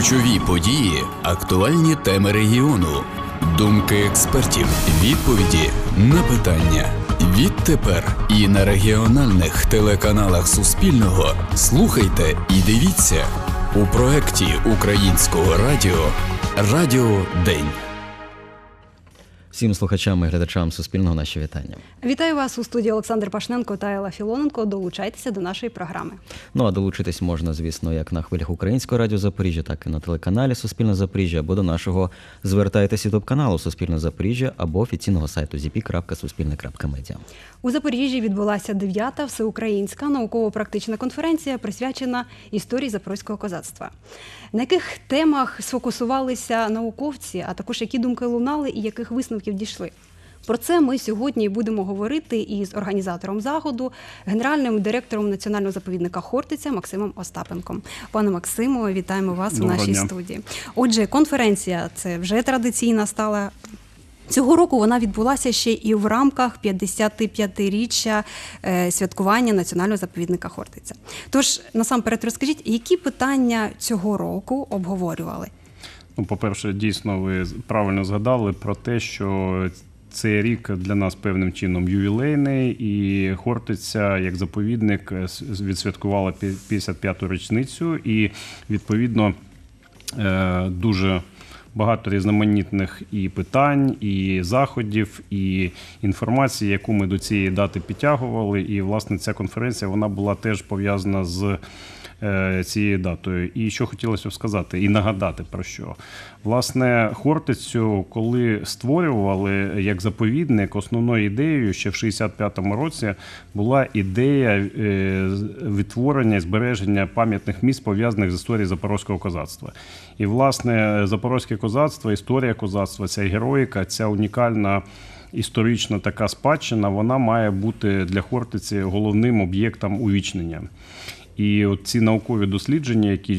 Ключові події, актуальні теми регіону, думки експертів, відповіді на питання. Відтепер і на регіональних телеканалах Суспільного слухайте і дивіться у проєкті Українського радіо «Радіо День». Всім слухачам і глядачам Суспільного наші вітання. Вітаю вас у студії Олександр Пашненко та Елла Філоненко. Долучайтеся до нашої програми. Ну а долучитись можна, звісно, як на хвилях Українського радіо Запоріжжя, так і на телеканалі Суспільне Запоріжжя, або до нашого «Звертайтесь» ютуб-каналу Суспільне Запоріжжя, або офіційного сайту zp.suspilne.media. У Запоріжжі відбулася 9-та всеукраїнська науково-практична конференція, присвячена історії запорозького козацтва. На яких темах сфокусувалися науковці, а також які думки лунали і яких висновків дійшли? Про це ми сьогодні будемо говорити із організатором заходу, генеральним директором Національного заповідника Хортиця Максимом Остапенком. Пане Максимо, вітаємо вас у нашій студії. Отже, конференція – це вже традиційна стала. Цього року вона відбулася ще і в рамках 55-річчя святкування Національного заповідника Хортиця. Тож, насамперед, розкажіть, які питання цього року обговорювали? Ну, по-перше, дійсно, ви правильно згадали про те, що цей рік для нас певним чином ювілейний, і Хортиця, як заповідник, відсвяткувала 55-ту річницю, і, відповідно, дуже багато різноманітних і питань, і заходів, і інформації, яку ми до цієї дати підтягували. І, власне, ця конференція, вона була теж пов'язана з цією датою. І що хотілося б сказати, і нагадати про що. Власне, Хортицю, коли створювали як заповідник, основною ідеєю ще в 65-му році була ідея відтворення і збереження пам'ятних місць, пов'язаних з історією запорозького козацтва. І, власне, запорозьке козацтво, історія козацтва, ця героїка, ця унікальна історична така спадщина, вона має бути для Хортиці головним об'єктом увічнення. І от ці наукові дослідження, які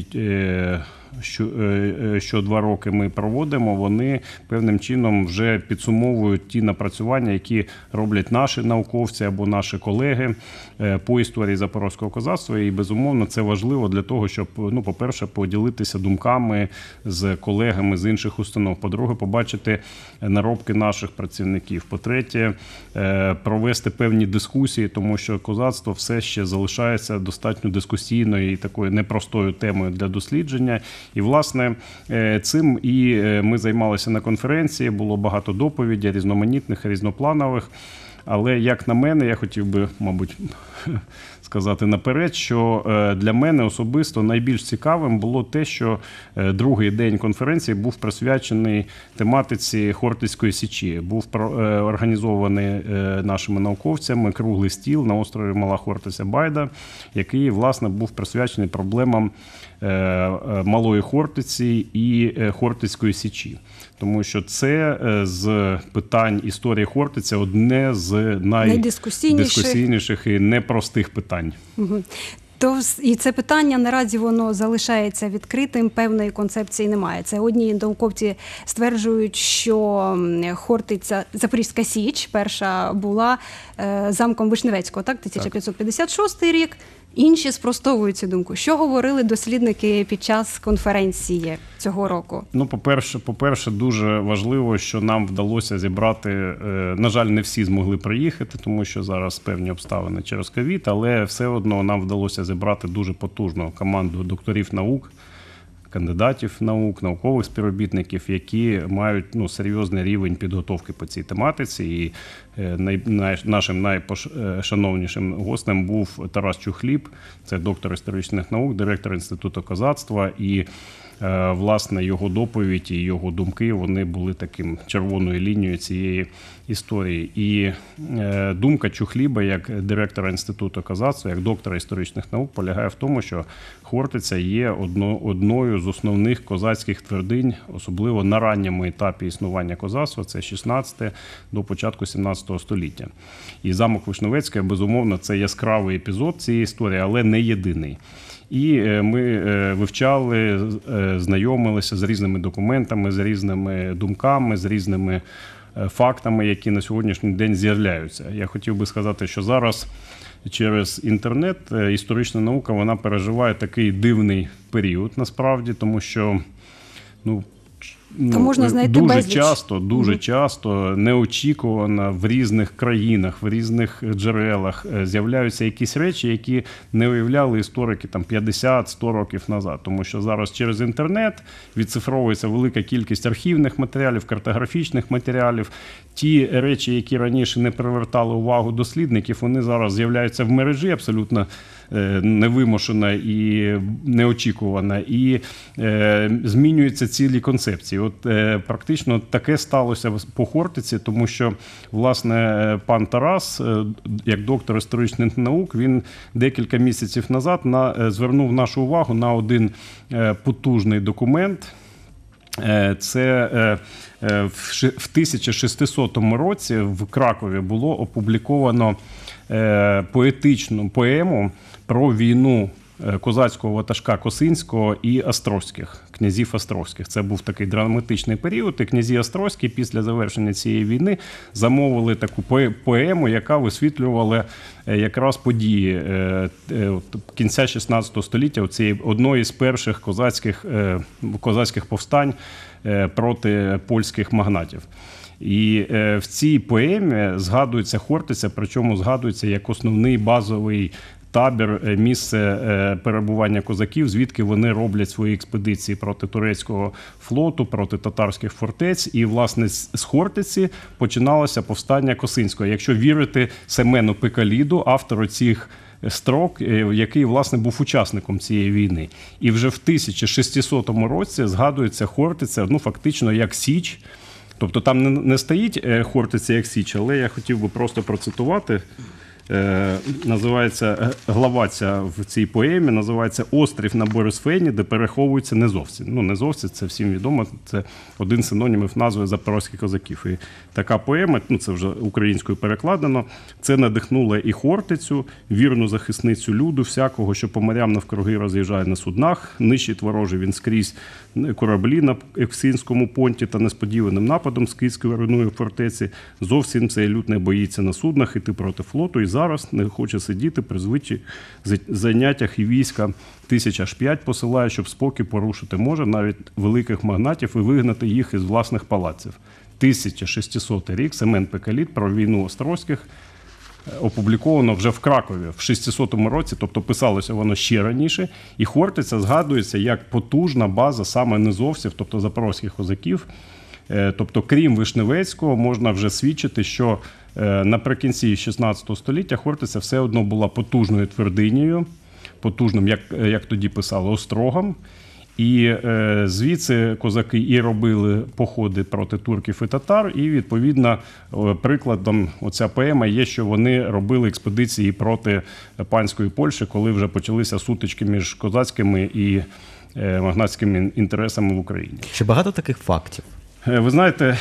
що 2 роки ми проводимо, вони певним чином вже підсумовують ті напрацювання, які роблять наші науковці або наші колеги по історії запорозького козацтва. І, безумовно, це важливо для того, щоб, ну, по-перше, поділитися думками з колегами з інших установ. По-друге, побачити наробки наших працівників. По-третє, провести певні дискусії, тому що козацтво все ще залишається достатньо дискусійною і такою непростою темою для дослідження. І, власне, цим і ми займалися на конференції, було багато доповідей, різноманітних, різнопланових. Але, як на мене, я хотів би, мабуть, сказати наперед, що для мене особисто найбільш цікавим було те, що другий день конференції був присвячений тематиці Хортицької січі. Був організований нашими науковцями круглий стіл на острові Мала Хортиця-Байда, який, власне, був присвячений проблемам Малої Хортиці і Хортицької січі. Тому що це з питань історії Хортиця одне з найдискусійніших і непростих питань. Угу. І це питання наразі воно залишається відкритим, певної концепції немає. Це одні науковці стверджують, що Хортиця, Запорізька Січ перша була замком Вишневецького, так, 1556 рік. Інші спростовують цю думку. Що говорили дослідники під час конференції цього року? Ну, по-перше, дуже важливо, що нам вдалося зібрати, на жаль, не всі змогли приїхати, тому що зараз певні обставини через ковід, але все одно нам вдалося зібрати дуже потужну команду докторів наук, кандидатів наук, наукових співробітників, які мають, ну, серйозний рівень підготовки по цій тематиці. І нашим найшановнішим гостем був Тарас Чухліб, це доктор історичних наук, директор Інституту козацтва. І, власне, його доповідь і його думки, вони були таким червоною лінією цієї історії. І думка Чухліба, як директора Інституту козацтва, як доктора історичних наук, полягає в тому, що Хортиця є одною з основних козацьких твердинь, особливо на ранньому етапі існування козацтва, це 16 до початку 17 століття. І замок Вишневецький, безумовно, це яскравий епізод цієї історії, але не єдиний. І ми вивчали, знайомилися з різними документами, з різними думками, з різними фактами, які на сьогоднішній день з'являються. Я хотів би сказати, що зараз через інтернет, історична наука, вона переживає такий дивний період насправді, тому що Та можна знайти безліч. дуже часто неочікувано в різних країнах, в різних джерелах з'являються якісь речі, які не уявляли історики там 50-100 років назад. Тому що зараз через інтернет відцифровується велика кількість архівних матеріалів, картографічних матеріалів. Ті речі, які раніше не привертали увагу дослідників, вони зараз з'являються в мережі абсолютно невимушена і неочікувана, і змінюються цілі концепції. От практично таке сталося по Хортиці, тому що, власне, пан Тарас, як доктор історичних наук, він декілька місяців назад звернув нашу увагу на один потужний документ. Це в 1600 році в Кракові було опубліковано поетичну поему про війну козацького ватажка Косинського і Острозьких, князів Острозьких. Це був такий драматичний період, і князі Острозькі після завершення цієї війни замовили таку поему, яка висвітлювала якраз події кінця 16 століття, одної з перших козацьких повстань проти польських магнатів. І в цій поемі згадується Хортиця, причому згадується як основний базовий табір, місце перебування козаків, звідки вони роблять свої експедиції проти турецького флоту, проти татарських фортець. І, власне, з Хортиці починалося повстання Косинського. Якщо вірити Семену Пекаліду, автору цих строк, який, власне, був учасником цієї війни. І вже в 1600 році згадується Хортиця, фактично, як Січ. Тобто там не стоїть Хортиця як Січ, але я хотів би просто процитувати. Називається, глава ця в цій поемі називається «Острів на Борисфені, де переховуються низовці». Низовці, це всім відомо, це один з синонімів назви запорозьких козаків. І така поема, це вже українською перекладено, це надихнуло і Хортицю, вірну захисницю люду всякого, що по морям навкруги роз'їжджає на суднах, нищить ворожий він скрізь кораблі на Евксинському понті та несподіваним нападом з Київської руйнує фортеці. Зовсім цей люд не боїться на суднах іти проти флоту і зараз не хоче сидіти при звичайних заняттях і війська 1005 посилає, щоб спокій порушити може навіть великих магнатів і вигнати їх із власних палаців. 1600 рік, Семен Пекалід про війну Острозьких опубліковано вже в Кракові в 600 році, тобто писалося воно ще раніше, і Хортиця згадується як потужна база саме низовців, тобто запорозьких козаків. Тобто, крім Вишневецького, можна вже свідчити, що наприкінці 16 століття Хортиця все одно була потужною твердинею, потужним, як тоді писали, острогом. І звідси козаки і робили походи проти турків і татар, і, відповідно, прикладом оця поема є, що вони робили експедиції проти панської Польщі, коли вже почалися сутички між козацькими і магнатськими інтересами в Україні. Чи багато таких фактів? Ви знаєте,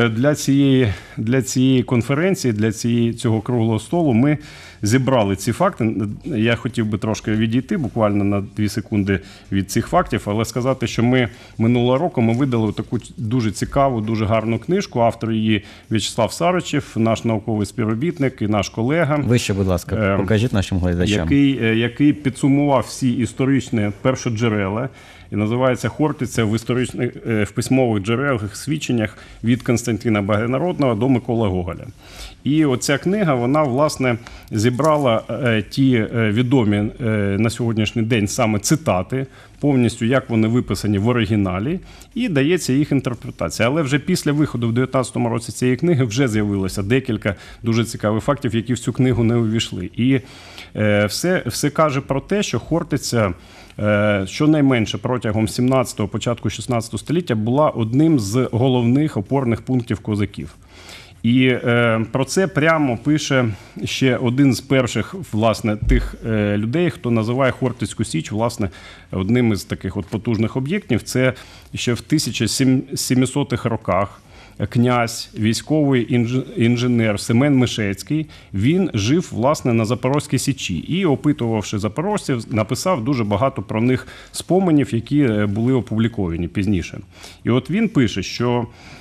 для цієї конференції, для цього круглого столу ми зібрали ці факти. Я хотів би трошки відійти, буквально на 2 секунди від цих фактів, але сказати, що ми минулого року видали таку дуже цікаву, дуже гарну книжку. Автор її В'ячеслав Саричев, наш науковий співробітник і наш колега. Вище, будь ласка, покажіть нашим глядачам. Який підсумував всі історичні першоджерела. І називається «Хортиця в письмових джерелах, свідченнях від Константина Багрянародного до Миколи Гоголя». І оця книга, вона, власне, зібрала ті відомі на сьогоднішній день саме цитати, повністю як вони виписані в оригіналі, і дається їх інтерпретація. Але вже після виходу в 19-му році цієї книги вже з'явилося декілька дуже цікавих фактів, які в цю книгу не увійшли. І все каже про те, що Хортиця щонайменше протягом 17-го, початку 16-го століття була одним з головних опорних пунктів козаків. І про це прямо пише ще один з перших, власне, тих людей, хто називає Хортицьку Січ, власне, одним із таких от потужних об'єктів. Це ще в 1700-х роках князь, військовий інженер Семен Мишецький, він жив, власне, на Запорозькій Січі і, опитувавши запорожців, написав дуже багато про них споменів, які були опубліковані пізніше. І от він пише, що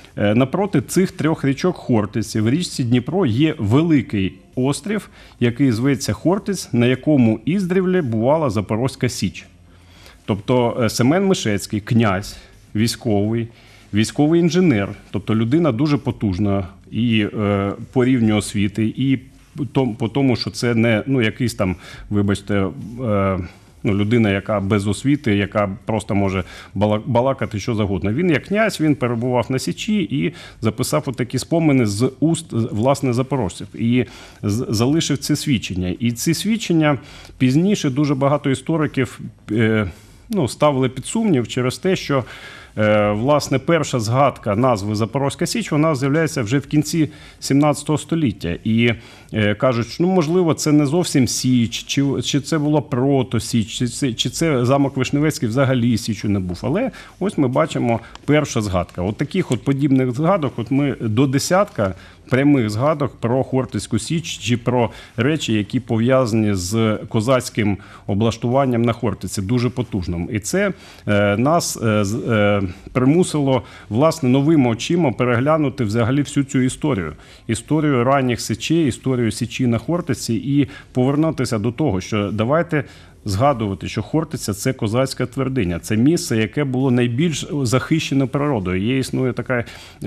напроти цих трьох річок Хортиці в річці Дніпро є великий острів, який зветься Хортиць, на якому іздревле бувала Запорозька Січ. Тобто Семен Мишецький, князь, військовий інженер, тобто людина дуже потужна і по рівню освіти, і по тому, що це не якийсь там, вибачте, людина, яка без освіти, яка просто може балакати що завгодно. Він як князь, він перебував на Січі і записав отакі спомини з уст, власне, запорожців. І залишив ці свідчення. І ці свідчення пізніше дуже багато істориків ставили під сумнів через те, що власне, перша згадка назви Запорозька Січ, вона з'являється вже в кінці 17 століття. І кажуть, що, можливо, це не зовсім Січ, чи це було прото-Січ, чи це замок Вишневецький взагалі Січу не був. Але ось ми бачимо перша згадка. От таких от подібних згадок, от ми до десятка прямих згадок про Хортицьку Січ чи про речі, які пов'язані з козацьким облаштуванням на Хортиці, дуже потужним. І це нас примусило, власне, новими очима переглянути взагалі всю цю історію. Історію ранніх січей, історію Січі на Хортиці і повернутися до того, що давайте згадувати, що Хортиця – це козацька твердиня, це місце, яке було найбільш захищене природою. Існує така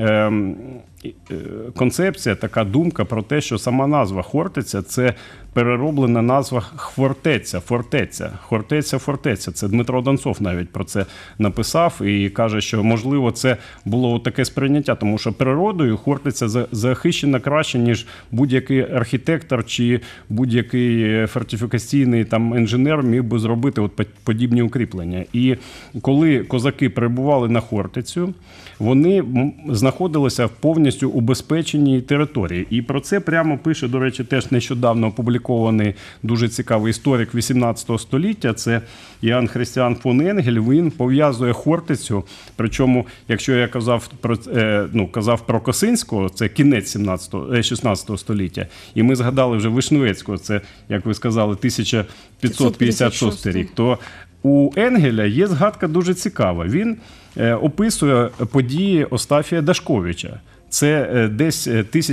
концепція, така думка про те, що сама назва Хортиця – це перероблена назва Хвортеця, фортеця. Це Дмитро Донцов навіть про це написав і каже, що, можливо, це було таке сприйняття, тому що природою Хортиця захищена краще, ніж будь-який архітектор чи будь-який фортифікаційний інженер міг би зробити подібні укріплення. І коли козаки прибували на Хортицю, вони знаходилися в повністю убезпеченій території. І про це прямо пише, до речі, теж нещодавно опублікований дуже цікавий історик 18 століття. Це Іоанн Христіан фон Енгель. Він пов'язує Хортицю, причому, якщо я казав про Косинського, це кінець 16 століття, і ми згадали вже Вишневецького, це, як ви сказали, 1556 рік, то у Енгеля є згадка дуже цікава. Він описує події Остафія Дашковича. Це десь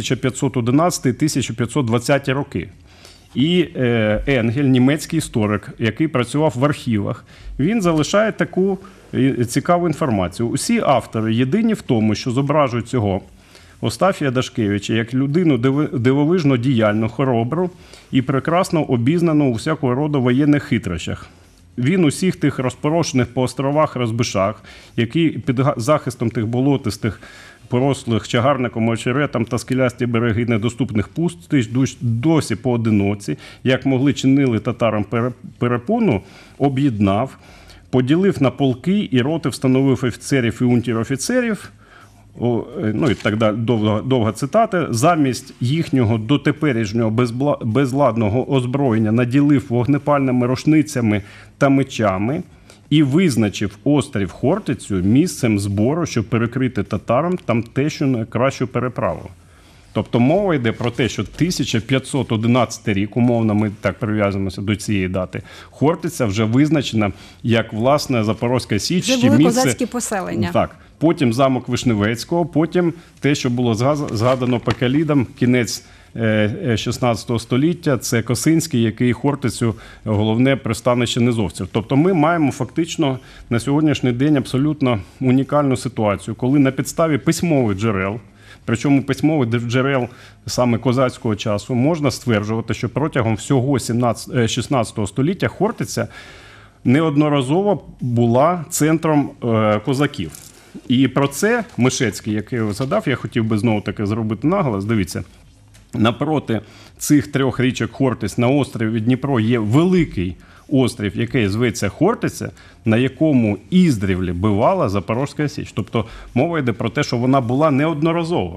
1511-1520 роки. І Енгель, німецький історик, який працював в архівах, він залишає таку цікаву інформацію. Усі автори єдині в тому, що зображують цього Остафія Дашкевича як людину дивовижно діяльну, хоробру і прекрасно обізнану у всякого роду воєнних хитрощах. Він усіх тих розпорошених по островах розбишах, які під захистом тих болотистих, порослих чагарником, очеретом та скелясті береги недоступних пустищ досі поодиноці, як могли чинили татарам перепону, об'єднав, поділив на полки і роти, встановив офіцерів і унтер-офіцерів, і так далі, довга цитата, замість їхнього дотеперішнього безладного озброєння наділив вогнепальними рушницями та мечами і визначив острів Хортицю місцем збору, щоб перекрити татарам тамтешню найкращу переправу. Тобто мова йде про те, що 1511 рік, умовно ми так прив'язуємося до цієї дати, Хортиця вже визначена як, власне, Запорозька Січ. Вже були козацькі поселення. Так. Потім замок Вишневецького, потім те, що було згадано Пекалідом, кінець 16 століття, це Косинський, який Хортицю головне пристанище низовців. Тобто ми маємо фактично на сьогоднішній день абсолютно унікальну ситуацію, коли на підставі письмових джерел, причому письмових джерел саме козацького часу, можна стверджувати, що протягом всього 16 століття Хортиця неодноразово була центром козаків. І про це Мишецький, який я згадав, я хотів би знову-таки зробити наголос. Дивіться, напроти цих трьох річок Хортиць на острові Дніпро є великий острів, який зветься Хортиця, на якому іздревле бивала Запорозька Січ. Тобто мова йде про те, що вона була неодноразова.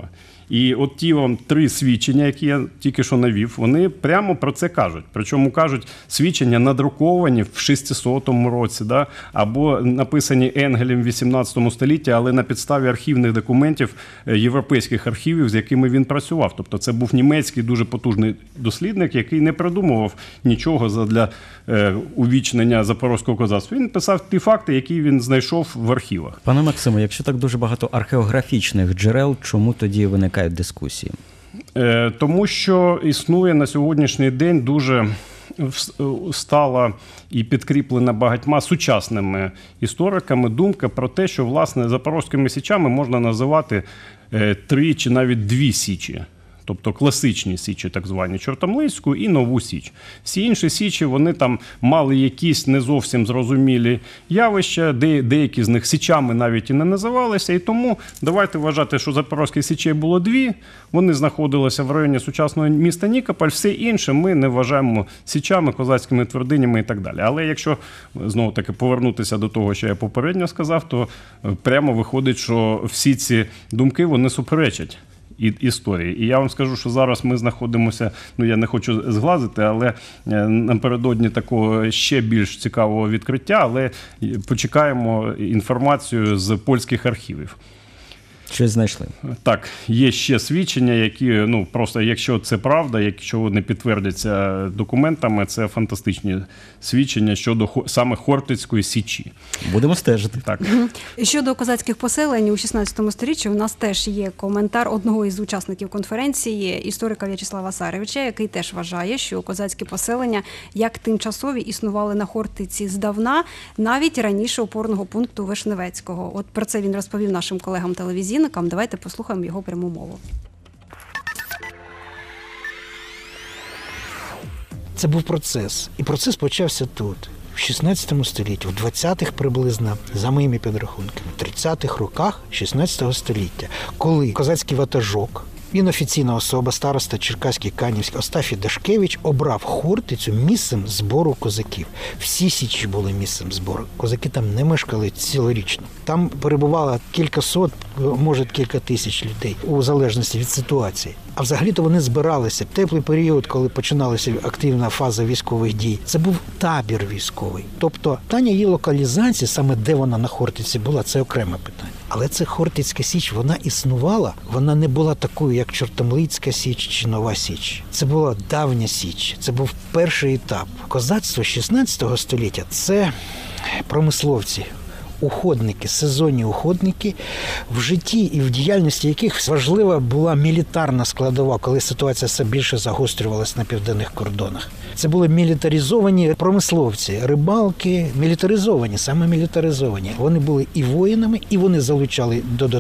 І от ті вам 3 свідчення, які я тільки що навів, вони прямо про це кажуть. Причому кажуть, свідчення надруковані в 600 році, да? Або написані Енгелем в 18 столітті, але на підставі архівних документів європейських архівів, з якими він працював. Тобто це був німецький дуже потужний дослідник, який не придумував нічого для увічнення запорозького козацтва. Він писав ті факти, які він знайшов в архівах. Пане Максиме, якщо так дуже багато археографічних джерел, чому тоді виникають дискусії? Тому що існує на сьогоднішній день дуже стала і підкріплена багатьма сучасними істориками думка про те, що, власне, запорозькими січами можна називати 3 чи навіть 2 січі. Тобто класичні січі, так звані, Чортомлицьку і Нову Січ. Всі інші січі, вони там мали якісь не зовсім зрозумілі явища, деякі з них січами навіть і не називалися. І тому давайте вважати, що запорозьких січей було 2, вони знаходилися в районі сучасного міста Нікополь, все інше ми не вважаємо січами, козацькими твердинями і так далі. Але якщо, знову-таки, повернутися до того, що я попередньо сказав, то прямо виходить, що всі ці думки, вони суперечать історії. І я вам скажу, що зараз ми знаходимося, я не хочу зглазити, але напередодні такого ще більш цікавого відкриття, але почекаємо інформацію з польських архівів. Щось знайшли? Так, є ще свідчення, які, просто якщо це правда, якщо вони підтвердяться документами, це фантастичні свідчення щодо саме Хортицької січі. Будемо стежити. Так. Щодо козацьких поселень у 16 сторіччі у нас теж є коментар одного із учасників конференції, історика В'ячеслава Саревича, який теж вважає, що козацькі поселення як тимчасові існували на Хортиці здавна, навіть раніше опорного пункту Вишневецького. От про це він розповів нашим колегам-телевізійникам. Давайте послухаємо його пряму мову. Це був процес. І процес почався тут, в 16 столітті, в 20-х приблизно, за моїми підрахунками, в 30-х роках 16 століття, коли козацький ватажок, він офіційна особа, староста Черкаський, Канівський, Остафій Дашкевич обрав Хортицю місцем збору козаків. Всі січі були місцем збору. Козаки там не мешкали цілорічно. Там перебувало кількасот, може кілька тисяч людей, у залежності від ситуації. А взагалі-то вони збиралися. Теплий період, коли починалася активна фаза військових дій, це був табір військовий. Тобто питання її локалізації, саме де вона на Хортиці була, це окреме питання. Але це Хортицька Січ, вона існувала, вона не була такою, як Чортомлицька Січ чи Нова Січ. Це була давня Січ, це був перший етап. Козацтво 16 століття – це промисловці, уходники, сезонні уходники, в житті і в діяльності яких важлива була мілітарна складова, коли ситуація все більше загострювалася на південних кордонах. Це були мілітаризовані промисловці, рибалки, саме мілітаризовані. Вони були і воїнами, і вони залучали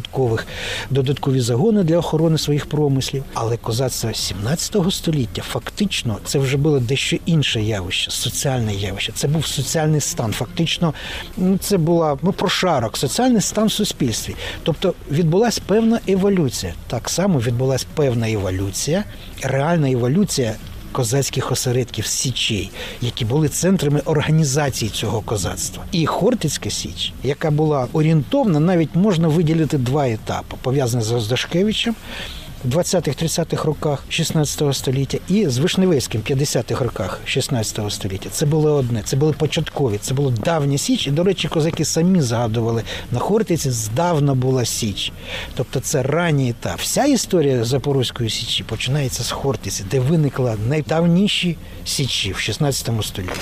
додаткові загони для охорони своїх промислів. Але козацтво 17 століття фактично це вже було дещо інше явище, соціальне явище. Це був соціальний стан. Фактично це була прошарок, соціальний стан в суспільстві. Тобто відбулася певна еволюція. Так само відбулася певна еволюція, реальна еволюція козацьких осередків січей, які були центрами організації цього козацтва. І Хортицька Січ, яка була орієнтовна, навіть можна виділити 2 етапи, пов'язані з Дашкевичем в 20-30-х роках 16 століття і з Вишневецьким в 50-х роках 16 століття. Це було одне, це були початкові, це була давня Січ. І, до речі, козаки самі згадували, на Хортиці здавна була Січ. Тобто це ранній етап. Вся історія Запорозької Січі починається з Хортиці, де виникла найдавніші Січі в 16 столітті.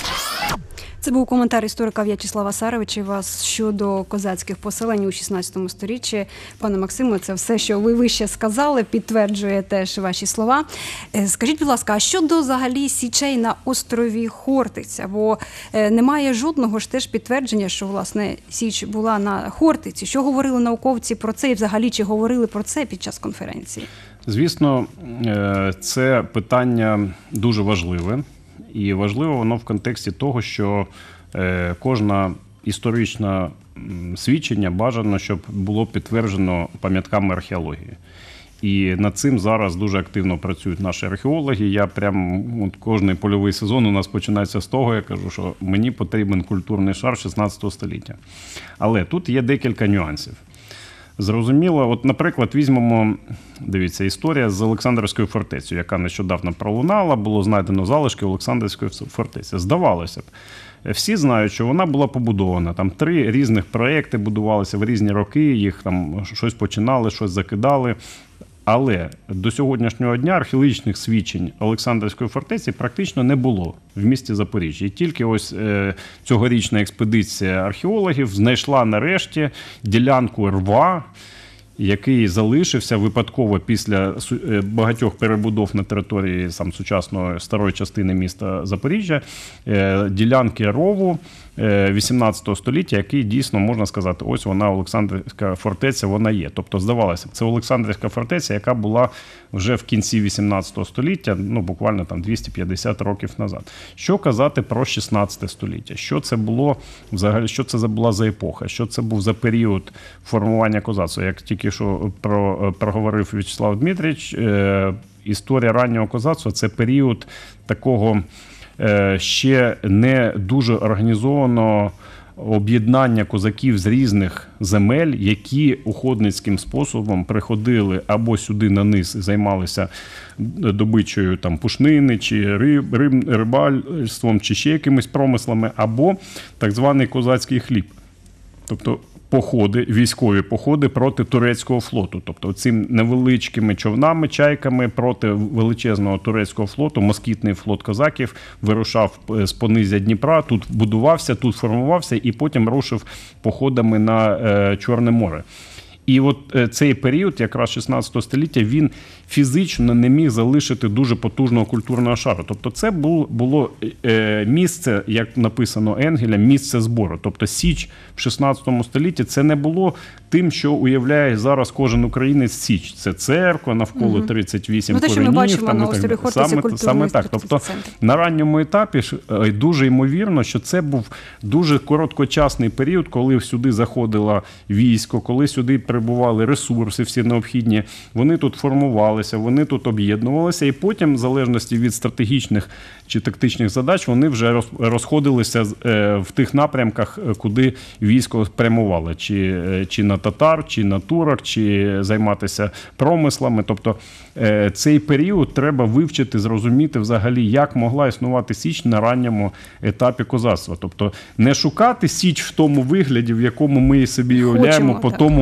Це був коментар історика В'ячеслава Саревича щодо козацьких поселень у 16 сторіччі. Пане Максиме, це все, що ви вище сказали, підтверджує теж ваші слова. Скажіть, будь ласка, а щодо взагалі січей на острові Хортиця? Бо немає жодного ж теж підтвердження, що, власне, Січ була на Хортиці. Що говорили науковці про це і взагалі чи говорили про це під час конференції? Звісно, це питання дуже важливе. І важливо воно в контексті того, що кожне історичне свідчення бажано, щоб було підтверджено пам'ятками археології. І над цим зараз дуже активно працюють наші археологи. Я кожний польовий сезон у нас починається з того, я кажу, що мені потрібен культурний шар 16 століття. Але тут є декілька нюансів. Зрозуміло. От, наприклад, візьмемо, дивіться, історія з Олександрівською фортецею, яка нещодавно пролунала, було знайдено залишки Олександрівської фортеці. Здавалося б, всі знають, що вона була побудована. Там 3 різних проєкти будувалися в різні роки, їх там щось починали, щось закидали. Але до сьогоднішнього дня археологічних свідчень Олександрівської фортеці практично не було в місті Запоріжжя. І тільки ось цьогорічна експедиція археологів знайшла нарешті ділянку рва, який залишився випадково після багатьох перебудов на території сучасної старої частини міста Запоріжжя, ділянки рову 18 століття, який дійсно, можна сказати, ось вона, Олександрівська фортеця, вона є. Тобто, здавалося б, це Олександрівська фортеця, яка була вже в кінці 18 століття, буквально там 250 років назад. Що казати про 16 століття? Що це було взагалі, що це була за епоха? Що це був за період формування козацтва? Як тільки що проговорив В'ячеслав Дмитрич, історія раннього козацтва – це період такого ще не дуже організованого об'єднання козаків з різних земель, які уходницьким способом приходили або сюди на низ і займалися добичею там пушнини, чи рибальством, чи ще якимись промислами, або так званий козацький хліб. Тобто походи, військові походи проти турецького флоту. Тобто цим невеличкими човнами, чайками проти величезного турецького флоту, москітний флот козаків вирушав з понизя Дніпра, тут будувався, тут формувався і потім рушив походами на Чорне море. І от цей період, якраз 16 століття, він фізично не міг залишити дуже потужного культурного шару. Тобто це було місце, як написано Енгелем, місце збору. Тобто Січ в 16 столітті це не було тим, що уявляє зараз кожен українець Січ. Це церква, навколо 38 коренів. Те, що ми бачимо на острові Хортиці, саме так. Тобто на ранньому етапі дуже ймовірно, що це був дуже короткочасний період, коли сюди заходило військо, коли сюди прибували ресурси всі необхідні, вони тут формувалися, вони тут об'єднувалися, і потім, в залежності від стратегічних чи тактичних задач, вони вже розходилися в тих напрямках, куди військо прямувало, чи на татар, чи на турок, чи займатися промислами. Тобто цей період треба вивчити, зрозуміти взагалі, як могла існувати Січ на ранньому етапі козацтва. Тобто не шукати Січ в тому вигляді, в якому ми її собі уявляємо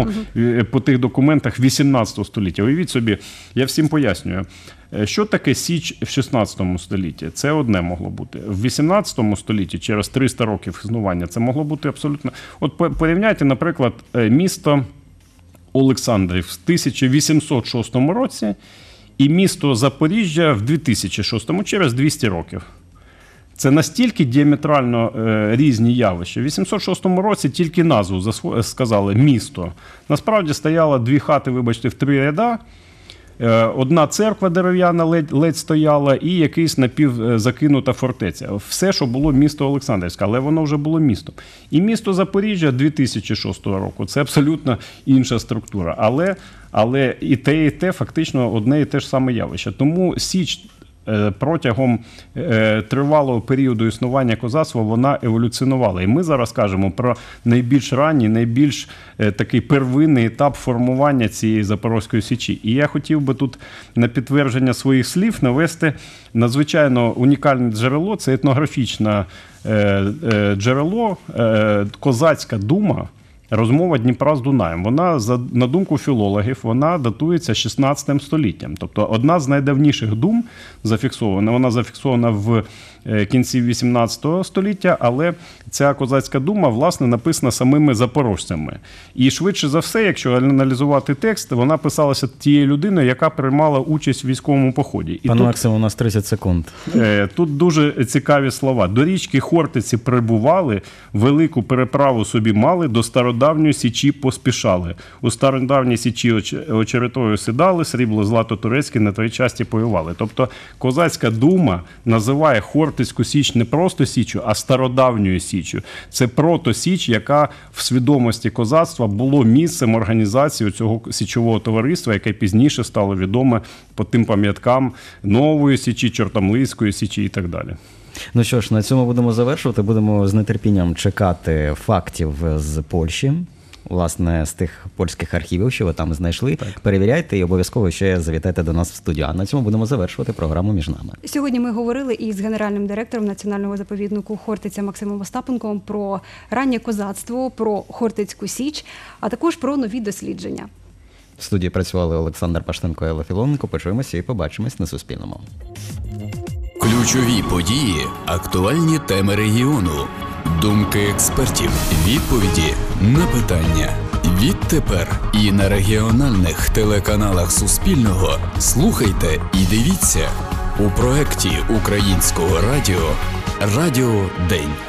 по тих документах 18 століття. Уявіть собі, я всім пояснюю, що таке Січ в 16 столітті? Це одне могло бути. В 18 столітті, через 300 років існування, це могло бути абсолютно... От порівняйте, наприклад, місто Олександрів в 1806 році і місто Запоріжжя в 2006, через 200 років. Це настільки діаметрально різні явища. В 806 році тільки назву сказали «місто». Насправді стояло 2 хати, вибачте, в 3 ряда, одна церква дерев'яна ледь стояла і якийсь напівзакинута фортеця. Все, що було місто Олександрівське, але воно вже було містом. І місто Запоріжжя 2006 року – це абсолютно інша структура. Але і те фактично одне і те ж саме явище. Тому Січ протягом тривалого періоду існування козацтва вона еволюціонувала. І ми зараз кажемо про найбільш ранній, найбільш такий первинний етап формування цієї Запорозької Січі. І я хотів би тут на підтвердження своїх слів навести надзвичайно унікальне джерело. Це етнографічне джерело, козацька дума, розмова Дніпра з Дунаєм. Вона, на думку філологів, вона датується 16 століттям. Тобто одна з найдавніших дум зафіксована. Вона зафіксована в кінці 18 століття, але ця козацька дума, власне, написана самими запорожцями. І швидше за все, якщо аналізувати текст, вона писалася тією людиною, яка приймала участь в військовому поході. Пане Максиме, у нас 30 секунд. Тут дуже цікаві слова. До річки Хортиці прибували, велику переправу собі мали, до стародавньої Січі поспішали. У стародавній Січі очеретою сідали, срібло злато турецьке на той часті воювали. Тобто козацька дума називає Хортицьку Січ не просто Січчю, а стародавньою Січчю. Це прото-Січ, яка в свідомості козацтва було місцем організації цього січового товариства, яке пізніше стало відоме по тим пам'яткам Нової Січі, Чортомлийської Січі і так далі. Ну що ж, на цьому будемо завершувати. Будемо з нетерпінням чекати фактів з Польщі. власне, з тих польських архівів, що ви там знайшли. Перевіряйте і обов'язково ще завітайте до нас в студію. А на цьому будемо завершувати програму «Між нами». Сьогодні ми говорили із генеральним директором Національного заповіднику Хортиця Максимом Остапенком про раннє козацтво, про Хортицьку Січ, а також про нові дослідження. В студії працювали Олександр Паштенко і Елла Філоненко. Почуємося і побачимось на Суспільному. Ключові події, актуальні теми регіону, думки експертів, відповіді на питання. Відтепер і на регіональних телеканалах Суспільного слухайте і дивіться у проєкті Українського радіо «Радіо День».